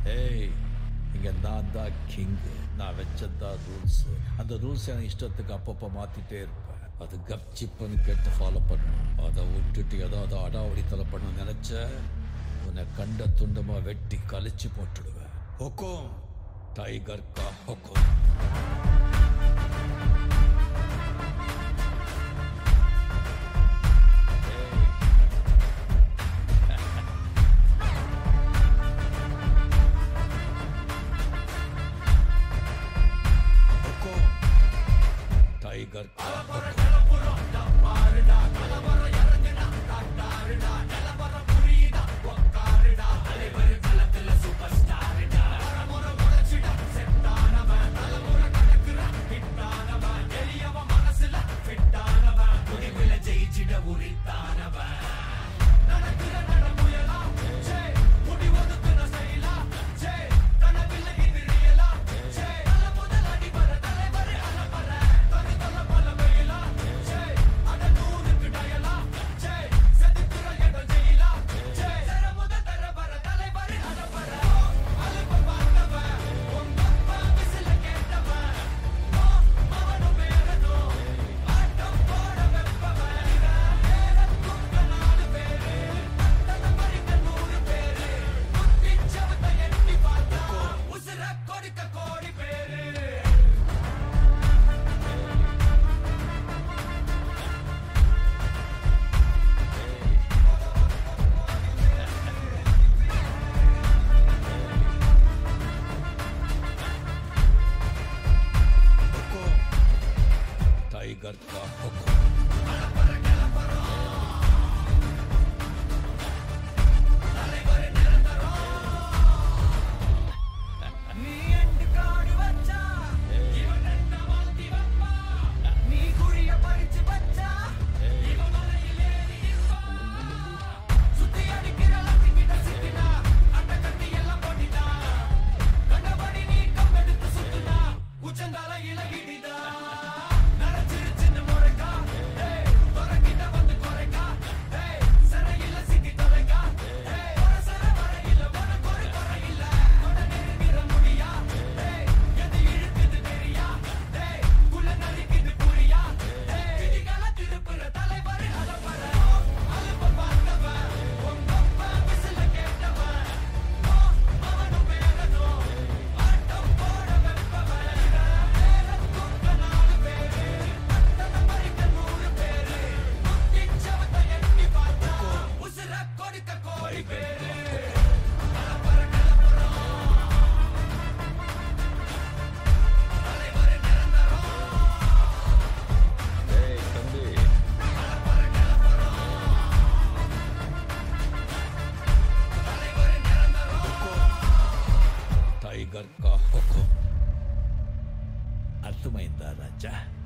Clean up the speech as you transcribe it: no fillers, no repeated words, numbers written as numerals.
ஏய், இங்க நான் தான் கிங். நான் வச்சதான் ரூல்ஸ். அந்த ரூல்ஸ் எனக்கு இஷ்டத்துக்கு அப்பப்போ மாத்திட்டே இருப்பேன். அது கப்சிப்புன்னு கேட்டு ஃபாலோ பண்ணணும். அதை விட்டுட்டு ஏதாவது அடாவடித்தலை பண்ண நினைச்ச உன்னை கண்ட துண்டமா வெட்டி கழிச்சு போட்டுடுவேன். ஹொக்கோம், டைகர் கா ஹொக்கோம். टाइगर टाइगर का हुक्म. टाइगर का हुक्म. अर्थमैंदा राजा.